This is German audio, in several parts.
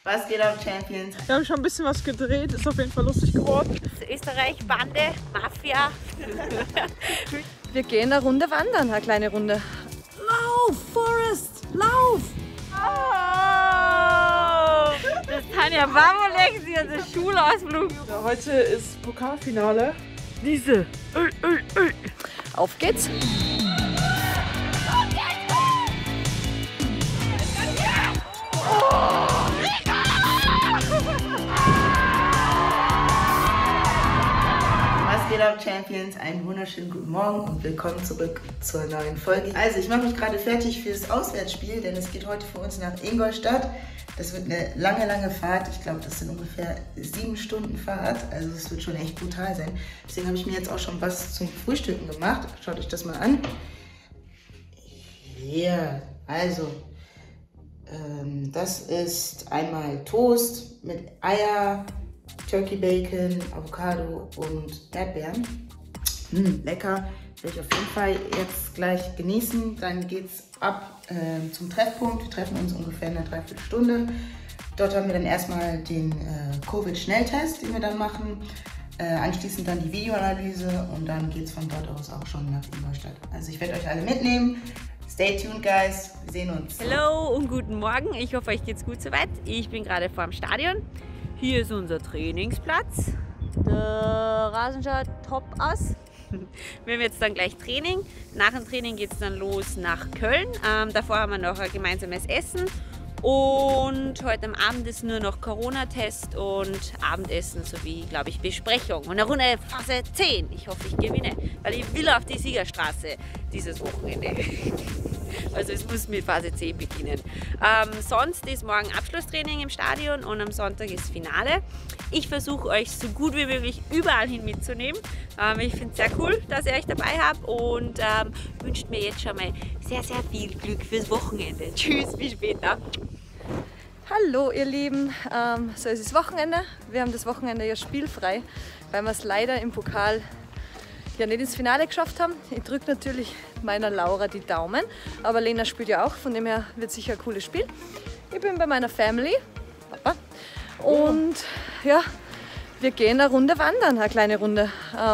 Was geht ab, Champions? Wir haben schon ein bisschen was gedreht, ist auf jeden Fall lustig geworden. Österreich, Bande, Mafia. Wir gehen eine Runde wandern, eine kleine Runde. Lauf, Forrest, lauf! Oh, das ist Tanja Bamolek, sie hat einen Schulausflug. Ja, heute ist Pokalfinale. Diese. Auf geht's! Was geht ab, Champions? Einen wunderschönen guten Morgen und willkommen zurück zur neuen Folge. Also, ich mache mich gerade fertig für das Auswärtsspiel, denn es geht heute für uns nach Ingolstadt. Das wird eine lange Fahrt. Ich glaube, das sind ungefähr 7 Stunden Fahrt. Also, es wird schon echt brutal sein. Deswegen habe ich mir jetzt auch schon was zum Frühstücken gemacht. Schaut euch das mal an. Hier, also, das ist einmal Toast mit Eier, Turkey Bacon, Avocado und Erdbeeren. Lecker. Werde ich auf jeden Fall jetzt gleich genießen. Dann geht's ab zum Treffpunkt. Wir treffen uns ungefähr in einer Dreiviertelstunde. Dort haben wir dann erstmal den Covid-Schnelltest, den wir dann machen. Anschließend dann die Videoanalyse und dann geht's von dort aus auch schon nach Ingolstadt. Also ich werde euch alle mitnehmen. Stay tuned, guys. Wir sehen uns. Hallo und guten Morgen. Ich hoffe, euch geht's gut soweit. Ich bin gerade vor dem Stadion. Hier ist unser Trainingsplatz. Der Rasen schaut top aus. Wir haben jetzt dann gleich Training. Nach dem Training geht es dann los nach Köln. Davor haben wir noch ein gemeinsames Essen. Und heute am Abend ist nur noch Corona-Test und Abendessen sowie, glaube ich, Besprechung. Und eine Runde Phase 10. Ich hoffe, ich gewinne, weil ich will auf die Siegerstraße dieses Wochenende. Also es muss mit Phase 10 beginnen. Sonst ist morgen Abschlusstraining im Stadion und am Sonntag ist Finale. Ich versuche euch so gut wie möglich überall hin mitzunehmen. Ich finde es sehr cool, dass ihr euch dabei habt und wünscht mir jetzt schon mal sehr viel Glück fürs Wochenende. Tschüss, bis später. Hallo ihr Lieben, so ist es Wochenende. Wir haben das Wochenende ja spielfrei, weil wir es leider im Pokal ja nicht ins Finale geschafft haben. Ich drücke natürlich meiner Laura die Daumen, aber Lena spielt ja auch, von dem her wird sicher ein cooles Spiel. Ich bin bei meiner Family, Papa, und ja, wir gehen eine Runde wandern, eine kleine Runde.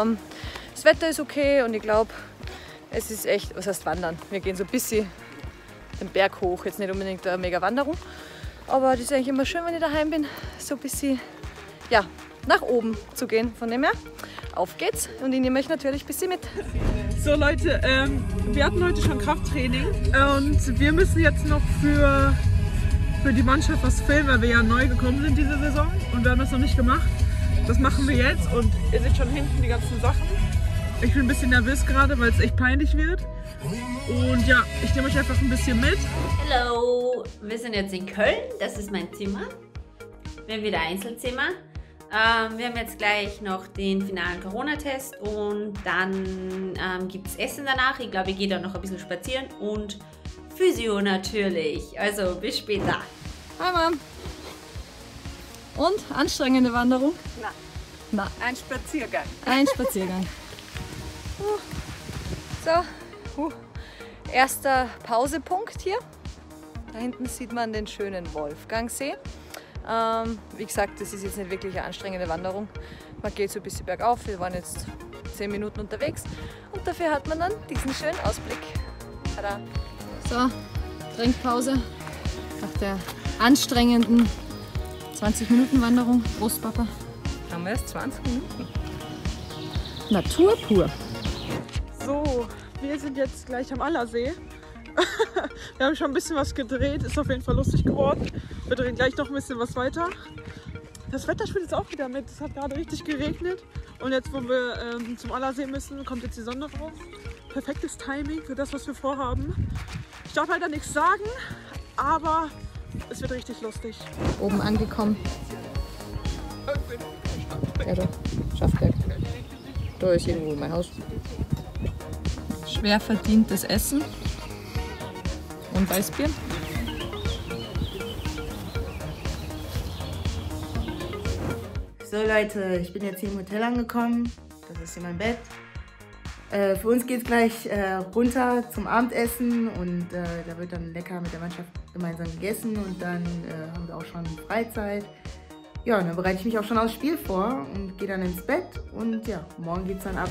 Das Wetter ist okay und ich glaube, es ist echt, was heißt wandern? Wir gehen so ein bisschen den Berg hoch, jetzt nicht unbedingt eine mega Wanderung, aber das ist eigentlich immer schön, wenn ich daheim bin, so ein bisschen, ja, nach oben zu gehen. Von dem her, auf geht's und ich nehme euch natürlich ein bisschen mit. So Leute, wir hatten heute schon Krafttraining und wir müssen jetzt noch für die Mannschaft was filmen, weil wir ja neu gekommen sind diese Saison und wir haben das noch nicht gemacht. Das machen wir jetzt und ihr seht schon hinten die ganzen Sachen. Ich bin ein bisschen nervös gerade, weil es echt peinlich wird. Und ja, ich nehme euch einfach ein bisschen mit. Hallo, wir sind jetzt in Köln, das ist mein Zimmer. Wir haben wieder Einzelzimmer. Wir haben jetzt gleich noch den finalen Corona-Test und dann gibt es Essen danach. Ich glaube, ich gehe dann noch ein bisschen spazieren und Physio natürlich. Also bis später. Hi Mom. Und? Anstrengende Wanderung? Na. Ein Spaziergang. Ein Spaziergang. So, erster Pausepunkt hier. Da hinten sieht man den schönen Wolfgangsee. Wie gesagt, das ist jetzt nicht wirklich eine anstrengende Wanderung. Man geht so ein bisschen bergauf. Wir waren jetzt 10 Minuten unterwegs und dafür hat man dann diesen schönen Ausblick. Tada. So, Trinkpause nach der anstrengenden 20-Minuten-Wanderung. Prost, Papa. Haben wir erst 20 Minuten. Natur pur. So, wir sind jetzt gleich am Allersee. Wir haben schon ein bisschen was gedreht, ist auf jeden Fall lustig geworden. Wir drehen gleich noch ein bisschen was weiter. Das Wetter spielt jetzt auch wieder mit. Es hat gerade richtig geregnet. Und jetzt, wo wir zum Allersee müssen, kommt jetzt die Sonne raus. Perfektes Timing für das, was wir vorhaben. Ich darf leider nichts sagen, aber es wird richtig lustig. Oben angekommen. Ja, da, Schaffberg. Da ist irgendwo mein Haus. Schwer verdientes Essen und Weißbier. So Leute, ich bin jetzt hier im Hotel angekommen. Das ist hier mein Bett. Für uns geht es gleich runter zum Abendessen und da wird dann lecker mit der Mannschaft gemeinsam gegessen und dann haben wir auch schon Freizeit. Ja, und dann bereite ich mich auch schon aufs Spiel vor und gehe dann ins Bett und ja, morgen geht's dann ab.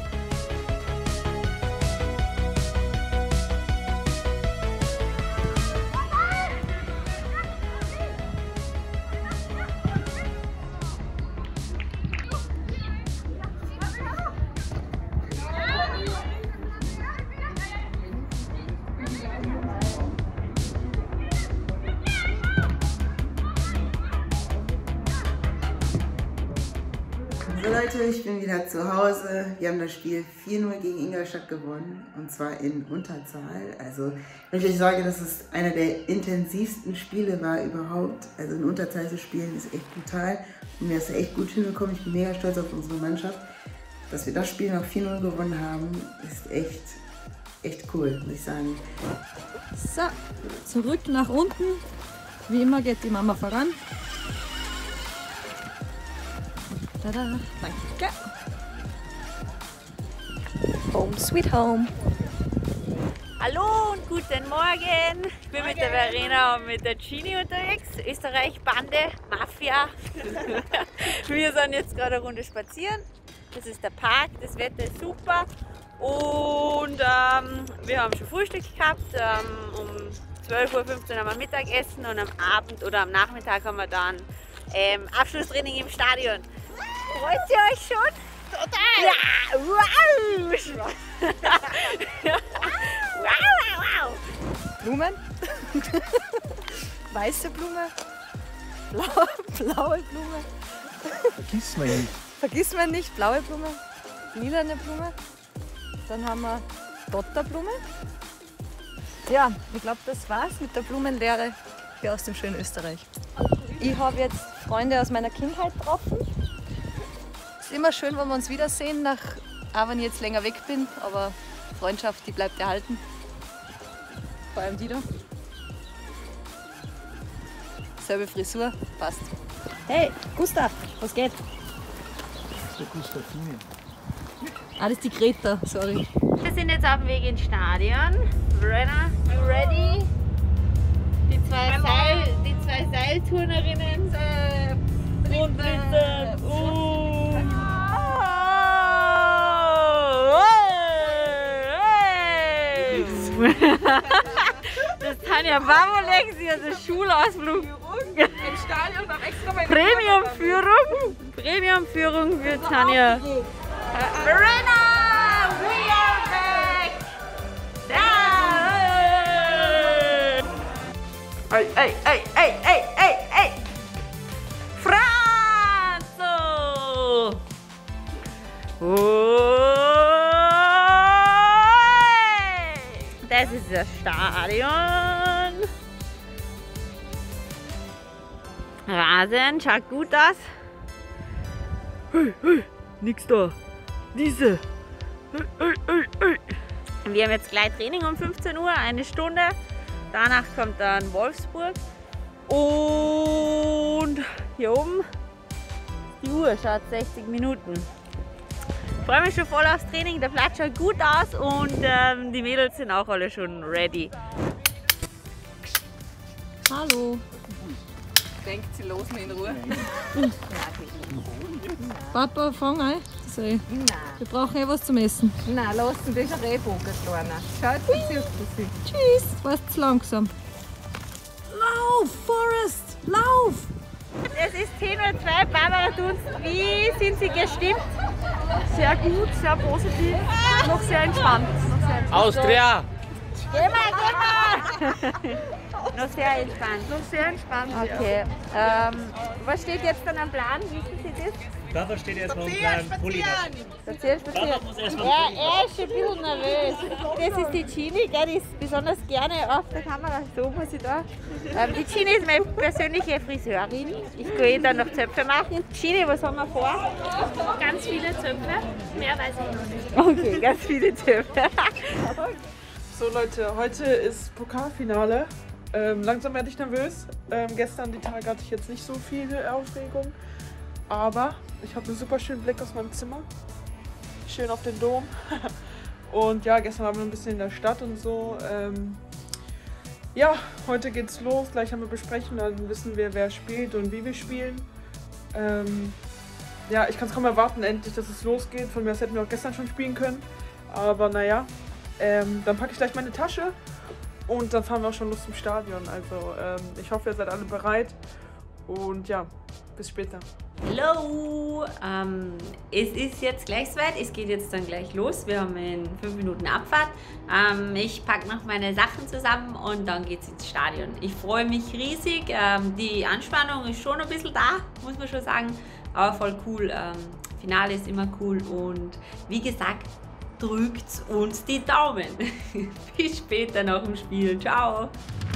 So Leute, ich bin wieder zu Hause. Wir haben das Spiel 4-0 gegen Ingolstadt gewonnen und zwar in Unterzahl. Also wenn ich euch sage, dass es einer der intensivsten Spiele war überhaupt, also in Unterzahl zu spielen, ist echt brutal. Und wir haben es echt gut hinbekommen. Ich bin mega stolz auf unsere Mannschaft. Dass wir das Spiel noch 4-0 gewonnen haben, ist echt cool, muss ich sagen. So, zurück nach unten. Wie immer geht die Mama voran. Tada, danke. Home sweet home. Hallo und guten Morgen. Ich bin mit der Verena und mit der Gini unterwegs. Österreich-Bande, Mafia. Wir sind jetzt gerade eine Runde spazieren. Das ist der Park, das Wetter ist super. Und wir haben schon Frühstück gehabt. Um 12:15 Uhr haben wir Mittagessen und am Abend oder am Nachmittag haben wir dann Abschlusstraining im Stadion. Freut ihr euch schon? Total! Ja! Wow! Wow! Blumen. Weiße Blume. Blaue Blume. Vergiss mal nicht. Vergiss man nicht. Blaue Blume. Lilane Blume. Dann haben wir Dotterblume. Ja, ich glaube, das war's mit der Blumenlehre hier aus dem schönen Österreich. Ich habe jetzt Freunde aus meiner Kindheit getroffen. Es ist immer schön, wenn wir uns wiedersehen, auch wenn ich jetzt länger weg bin, aber Freundschaft, die bleibt erhalten. Vor allem die da. Selbe Frisur, passt. Hey, Gustav, was geht? Das ist der Gustavine. Ah, das ist die Greta, sorry. Wir sind jetzt auf dem Weg ins Stadion. Verena, you ready? Die zwei Seilturnerinnen Das ist Tanja Bamolek, sie hat einen Schulausflug. Im Stadion noch extra bei Premiumführung für Tanja. Verena, we are back! Ey! Franzo! Das ist das Stadion. Rasen, schaut gut aus. Hey, nix da. Diese. Wir haben jetzt gleich Training um 15 Uhr, eine Stunde. Danach kommt dann Wolfsburg. Und hier oben die Uhr schaut 60 Minuten. Ich freue mich schon voll aufs Training, der Platz schaut gut aus und die Mädels sind auch alle schon ready. Hallo. Denkt, sie losen in Ruhe. Papa, fang an. Nein, Wir brauchen eh was zum Essen. nein, lassen, das ist ein Rehbogen, Kleiner. Schaut, wie süß das ist. Tschüss. Warst zu langsam. Lauf, Forrest, lauf! Es ist 10:02 Uhr, Barbara Dunst. Wie sind Sie gestimmt? Sehr gut, sehr positiv, noch sehr entspannt. Austria! Geh mal! Noch sehr entspannt. Noch sehr entspannt. Okay. Was steht jetzt dann am Plan? Wissen Sie das? Papa steht erstmal um kleinen Pulli. Spazieren. Er ist schon ein bisschen nervös. Das ist die Gini, gell, die ist besonders gerne auf der Kamera. So muss ich da. Die Gini ist meine persönliche Friseurin. Ich gehe dann noch Zöpfe machen. Gini, was haben wir vor? Ganz viele Zöpfe, mehr weiß ich noch nicht. Okay, ganz viele Zöpfe. So Leute, heute ist Pokalfinale. Langsam werde ich nervös. Gestern die Tage hatte ich jetzt nicht so viel Aufregung. Aber ich habe einen super schönen Blick aus meinem Zimmer. Schön auf den Dom. Und ja, gestern waren wir ein bisschen in der Stadt und so. Ja, heute geht's los. Gleich haben wir Besprechung, dann wissen wir, wer spielt und wie wir spielen. Ja, ich kann es kaum erwarten, endlich, dass es losgeht. Von mir aus hätten wir auch gestern schon spielen können. Aber naja, dann packe ich gleich meine Tasche und dann fahren wir auch schon los zum Stadion. Also ich hoffe, ihr seid alle bereit und ja, bis später. Hallo! Es ist jetzt gleich soweit, es geht jetzt dann gleich los. Wir haben in 5 Minuten Abfahrt. Ich packe noch meine Sachen zusammen und dann geht es ins Stadion. Ich freue mich riesig. Die Anspannung ist schon ein bisschen da, muss man schon sagen. Aber voll cool. Finale ist immer cool und wie gesagt, drückt uns die Daumen. Bis später nach dem Spiel. Ciao!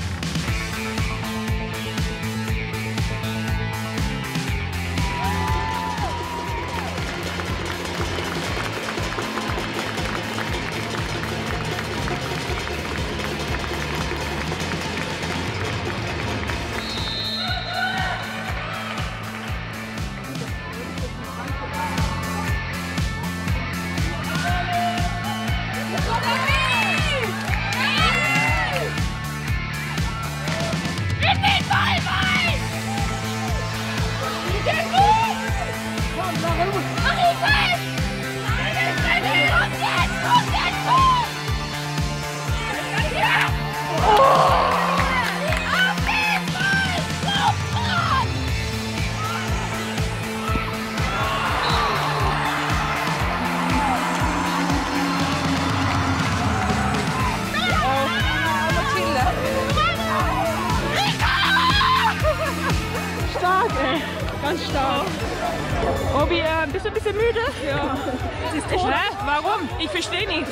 Stark, ey. Ganz stark. Obi, bist du ein bisschen müde? Ja. Warum? Ich verstehe nicht.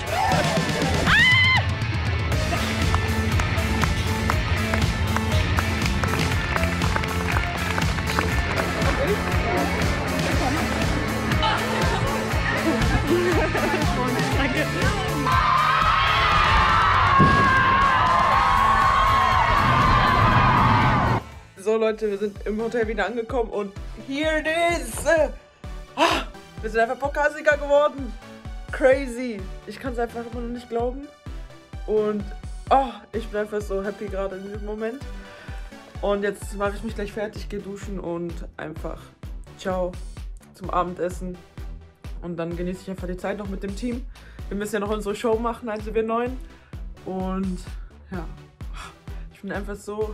So Leute, wir sind im Hotel wieder angekommen und here it is! Wir sind einfach Pokalsieger geworden. Crazy. Ich kann es einfach immer noch nicht glauben. Und ich bin einfach so happy gerade in diesem Moment. Und jetzt mache ich mich gleich fertig, gehe duschen und einfach ciao zum Abendessen. Und dann genieße ich einfach die Zeit noch mit dem Team. Wir müssen ja noch unsere Show machen, also wir 9. Und ja, ich bin einfach so...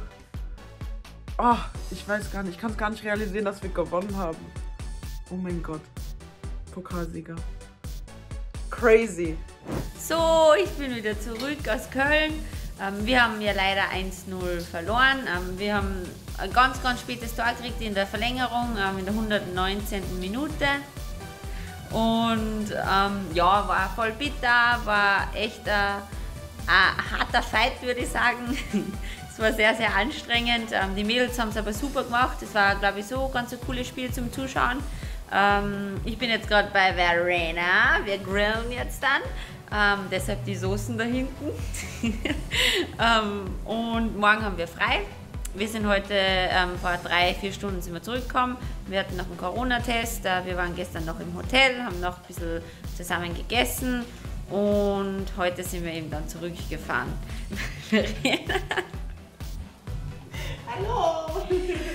ich weiß gar nicht, ich kann es gar nicht realisieren, dass wir gewonnen haben. Oh mein Gott, Pokalsieger. Crazy. So, ich bin wieder zurück aus Köln. Wir haben ja leider 1-0 verloren. Wir haben ein ganz spätes Tor gekriegt in der Verlängerung, in der 119. Minute. Und ja, war voll bitter, war echt ein harter Fight, würde ich sagen. Es war sehr, sehr anstrengend. Die Mädels haben es aber super gemacht. Es war, glaube ich, so ganz ein cooles Spiel zum Zuschauen. Ich bin jetzt gerade bei Verena. Wir grillen jetzt dann. Deshalb die Soßen da hinten. Und morgen haben wir frei. Wir sind heute vor 3-4 Stunden sind wir zurückgekommen. Wir hatten noch einen Corona-Test. Wir waren gestern noch im Hotel, haben noch ein bisschen zusammen gegessen. Und heute sind wir eben dann zurückgefahren. Hallo!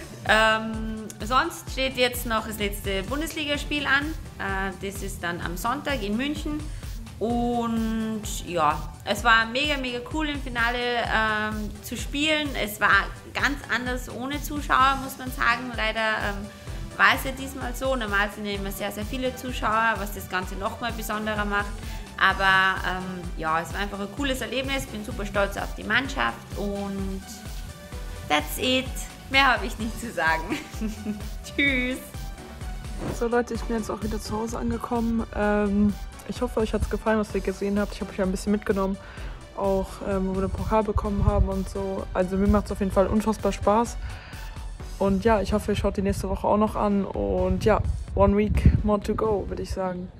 Sonst steht jetzt noch das letzte Bundesligaspiel an. Das ist dann am Sonntag in München. Und ja, es war mega cool im Finale zu spielen. Es war ganz anders ohne Zuschauer, muss man sagen. Leider war es ja diesmal so. Normal sind ja immer sehr viele Zuschauer, was das Ganze nochmal besonderer macht. Aber ja, es war einfach ein cooles Erlebnis. Ich bin super stolz auf die Mannschaft und that's it. Mehr habe ich nicht zu sagen. Tschüss. So Leute, ich bin jetzt auch wieder zu Hause angekommen. Ich hoffe, euch hat es gefallen, was ihr gesehen habt. Ich habe euch ja ein bisschen mitgenommen, auch wo wir den Pokal bekommen haben und so. Also mir macht es auf jeden Fall unfassbar Spaß. Und ja, ich hoffe, ihr schaut die nächste Woche auch noch an. Und ja, 1 week more to go, würde ich sagen.